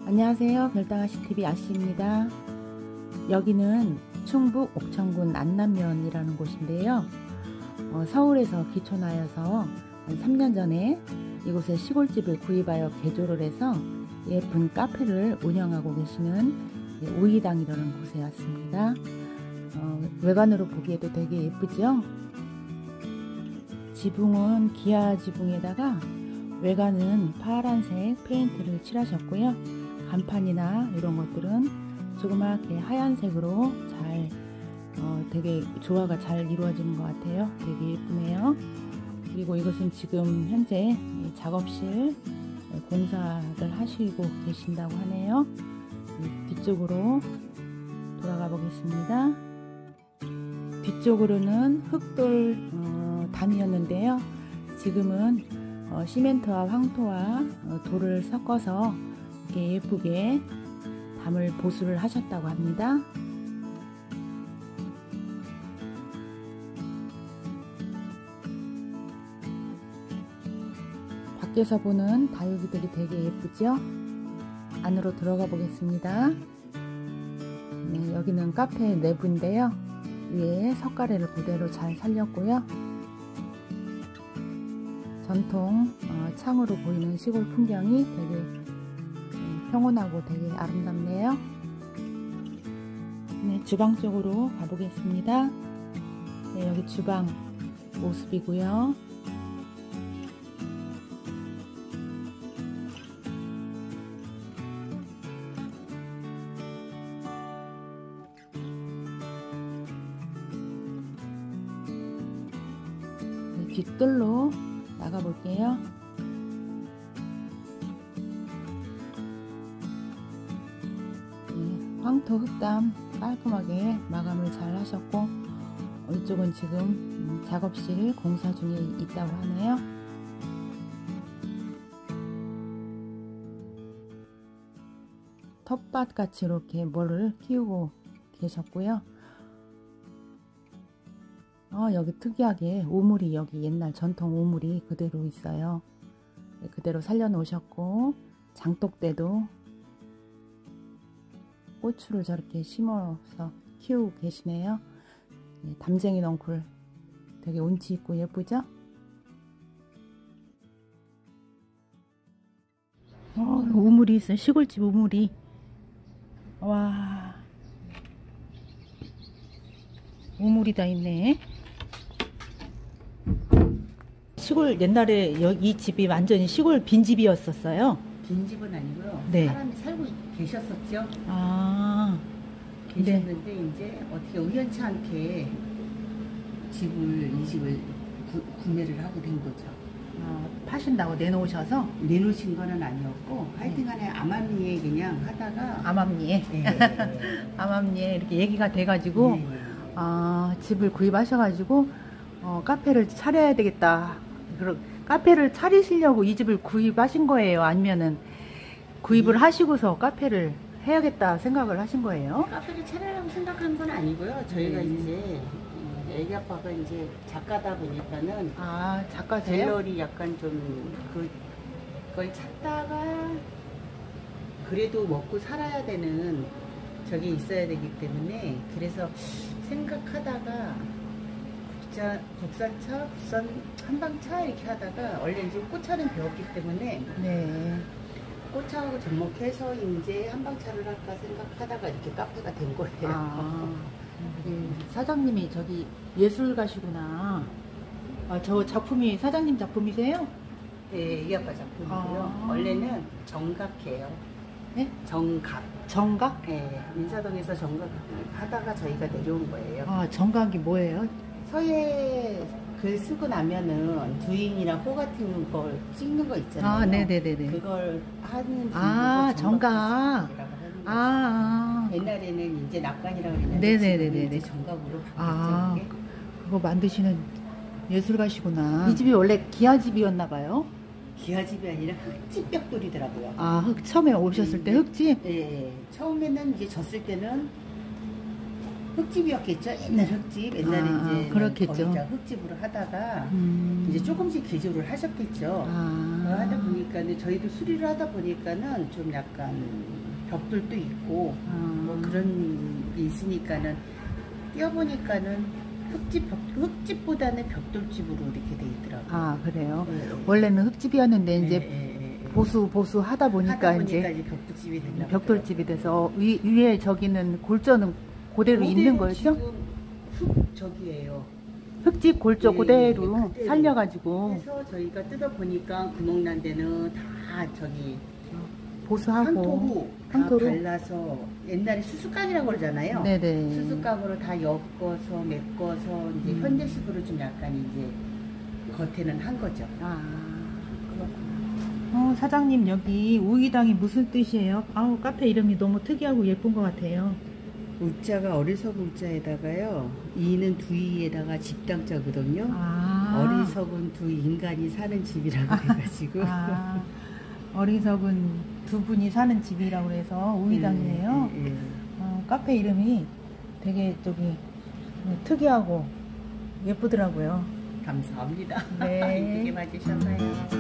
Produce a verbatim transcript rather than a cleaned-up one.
안녕하세요. 별다가시티비 아씨입니다. 여기는 충북 옥천군 안남면이라는 곳인데요. 어, 서울에서 귀촌하여서 한 삼 년 전에 이곳에 시골집을 구입하여 개조를 해서 예쁜 카페를 운영하고 계시는 오이당이라는 곳에 왔습니다. 어, 외관으로 보기에도 되게 예쁘죠? 지붕은 기아 지붕에다가 외관은 파란색 페인트를 칠하셨고요. 간판이나 이런 것들은 조그맣게 하얀색으로 잘 어, 되게 조화가 잘 이루어지는 것 같아요. 되게 예쁘네요. 그리고 이것은 지금 현재 작업실 공사를 하시고 계신다고 하네요. 뒤쪽으로 돌아가 보겠습니다. 뒤쪽으로는 흑돌 어, 담이었는데요. 지금은 어, 시멘트와 황토와 어, 돌을 섞어서 이렇게 예쁘게 담을 보수를 하셨다고 합니다. 밖에서 보는 다육이들이 되게 예쁘죠? 안으로 들어가 보겠습니다. 네, 여기는 카페 내부인데요. 위에 석가래를 그대로 잘 살렸고요. 전통 어, 창으로 보이는 시골 풍경이 되게 평온하고 되게 아름답네요. 네, 주방 쪽으로 가보겠습니다. 네, 여기 주방 모습이고요. 네, 뒷뜰로 나가 볼게요. 황토 흑담 깔끔하게 마감을 잘 하셨고, 이쪽은 지금 작업실 공사 중에 있다고 하네요. 텃밭 같이 이렇게 뭐를 키우고 계셨고요. 어, 여기 특이하게 우물이, 여기 옛날 전통 우물이 그대로 있어요. 그대로 살려 놓으셨고, 장독대도 고추를 저렇게 심어서 키우고 계시네요. 네, 담쟁이 넝쿨 되게 운치 있고 예쁘죠? 어, 우물이 있어요. 시골집 우물이. 와, 우물이 다 있네. 시골, 옛날에 이 집이 완전히 시골 빈집이었었어요. 빈집은 아니고요. 네. 사람이 살고 계셨었죠. 아, 계셨는데 네. 이제 어떻게 우연치 않게 집을 이 집을 구, 구매를 하게 된 거죠. 아, 파신다고 내놓으셔서? 내놓으신 거는 아니었고, 하여튼간에 암암리에 그냥 하다가 암암리에 네. 암암리에 이렇게 얘기가 돼가지고 네. 아, 집을 구입하셔가지고 어, 카페를 차려야 되겠다. 그럼 카페를 차리시려고 이 집을 구입하신 거예요? 아니면은 구입을 네. 하시고서 카페를 해야겠다 생각을 하신 거예요? 카페를 차리려고 생각한 건 아니고요. 저희가 네. 이제 애기 아빠가 이제 작가다 보니까는 아, 작가세요? 갤러리 약간 좀 그, 그걸 찾다가 그래도 먹고 살아야 되는 저게 있어야 되기 때문에, 그래서 생각하다가 국자, 국산차, 국산 한방차 이렇게 하다가 원래 이제 꽃차는 배웠기 때문에 네. 꽃차하고 접목해서 이제 한방차를 할까 생각하다가 이렇게 카페가 된 거예요. 아, 네. 사장님이 저기 예술가시구나. 아, 저 작품이 사장님 작품이세요? 네, 이 아빠 작품이고요. 아. 원래는 정각이에요. 네? 정각. 정각? 네, 민사동에서 정각 하다가 저희가 내려온 거예요. 아, 정각이 뭐예요? 서예 글 쓰고 나면은 두인이나 호 같은 걸 찍는 거 있잖아요. 아, 네네네네. 그걸 하는 아, 정각. 아, 아. 옛날에는 이제 낙관이라고 그랬는데 네네네네. 정각으로 바뀌었죠. 아, 그거 만드시는 예술가시구나. 이 집이 원래 기아집이었나 봐요? 기아집이 아니라 흙집 벽돌이더라고요. 아, 흙 처음에 오셨을 때 흙집? 네, 처음에는 이제 졌을 때는 흙집이었겠죠. 옛날 흙집. 옛날에 아, 이제 그렇겠죠. 거기다 흙집으로 하다가 음. 이제 조금씩 개조를 하셨겠죠. 아. 그거 하다 보니까는 저희도 수리를 하다 보니까는 좀 약간 벽돌도 있고 아. 뭐 그런 게 있으니까는 뛰어보니까는 흙집 벽, 흙집보다는 벽돌집으로 이렇게 돼 있더라고요. 아, 그래요? 네, 네. 원래는 흙집이었는데 이제 네, 네, 네, 네. 보수 보수 하다 보니까, 하다 보니까 이제 이제 벽돌집이 됐나 벽돌집이 돼서 위, 위에 저기는 골조는 그대로 보더라고요. 있는 그대로 거죠? 지금 흙 저기예요. 흙집 골조 예, 그대로 예, 그대로. 살려가지고 그래서 저희가 뜯어 보니까 구멍 난 데는 다 저기 보수하고 황토로 다 황토로? 발라서 옛날에 수수깡이라고 그러잖아요. 네네. 수수깡으로 다 엮어서 메꿔서 이제 음. 현대식으로 좀 약간 이제 겉에는 한 거죠. 아, 그렇구나. 어, 사장님, 여기 우이당이 무슨 뜻이에요? 아우, 카페 이름이 너무 특이하고 예쁜 것 같아요. 우자가 어리석은 우자에다가요. 이는 두이에다가 집당자거든요. 아. 어리석은 두 인간이 사는 집이라고 해가지고. 아, 어리석은 두 분이 사는 집이라고 해서 우이당이에요. 예, 예, 예. 어, 카페 이름이 되게 저기 특이하고 예쁘더라고요. 감사합니다. 네. 이쁘게 봐주셔서요.